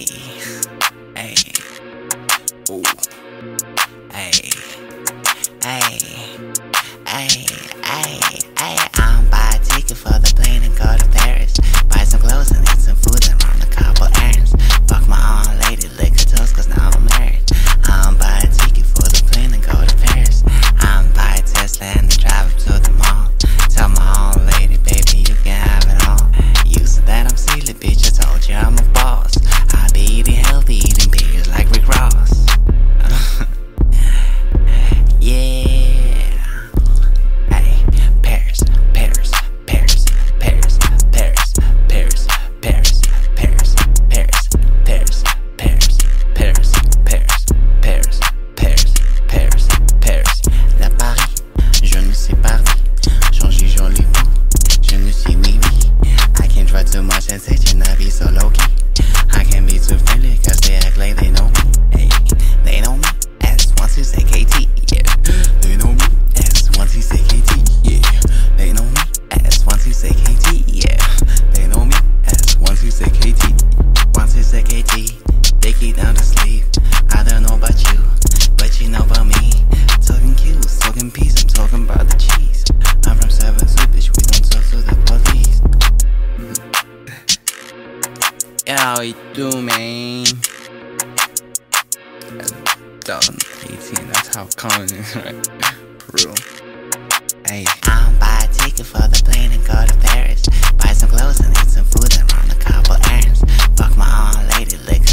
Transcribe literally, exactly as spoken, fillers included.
Hey, ooh, hey, hey, hey, hey, hey. I'm buy a ticket for the plane and go to Paris. Buy some clothes and eat some food and run a couple errands. Fuck my old lady, lick her toes, cause now I'm married. I'm buy a ticket for the plane and go to Paris. I'm buy a Tesla and drive up to the mall. Tell my old lady, baby, you can have it all. You said that I'm silly, bitch, I told you I'm a boss. I be eating healthy, eating beers like Rick Ross. Yeah. Hey, Paris, Paris, Paris, Paris, Paris, Paris, Paris, Paris, Paris, Paris, Paris, Paris, Paris, Paris, Paris, Paris, Paris. La Paris, je ne sais pas. Changer joli beau, je ne suis oui oui. I can't try too much and say you not be so low key. I can't be too friendly cause they act like they know me. Hey, they know me as once you say K T, yeah. They know me as once you say K T, yeah. They know me as once you say K T, yeah. They know me as once you say K T. Once you say K T, they keep down the sleeve. I don't know about you, but you know about me. Talking cues, talking peace, I'm talking about the cheese. I'm from seven two, bitch, we don't talk to the police. Yeah, how you do, man? twenty eighteen, that's how common it is, right? For real. Hey. I'm buy a ticket for the plane and go to Paris. Buy some clothes and eat some food and run a couple errands. Fuck my old lady, lick